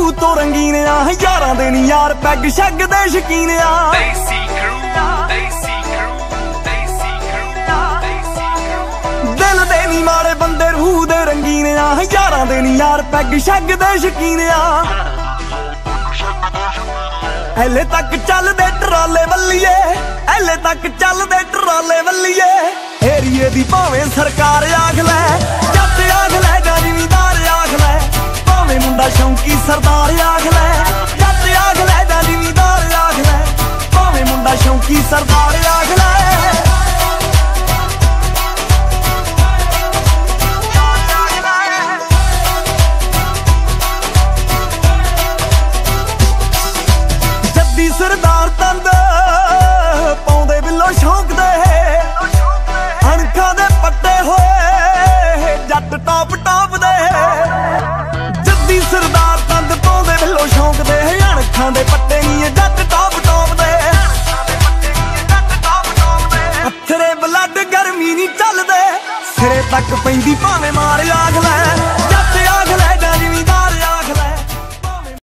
रूह तो रंगीन आ, यारां दे नी यार पैग शैग दे शकीन आ। दिल दे नी माड़े बंदे रूह दे रंगीन आ, यारां दे नी यार पैग शैग दे शकीन आ। एले तक चलदे ट्राले वल्लीए, एले तक चलदे ट्राले वल्लीए। एरिए दी भावें सरकार आख लै, जट आख लै जां जिमीदार आख लै, भावें मुंडा शौंकी सरदार आख लै, जट आख लै जां जिमीदार आख लै, भावें मुंडा शौंकी सरदार आख लै। जद्दी सरदार तंद पाउंदे बिल्लो शौक दे, अणखां दे पट्टे होए जट टॉप टॉप दे। जद्दी सरदार तंद पाउंदे बिल्लो शौक दे, अणखां दे पट्टे नी जट टॉप टॉप दे। अथरे ब्लड गर्मी नी चलदे, सिरे तक पैंदी भावें मार आख लै।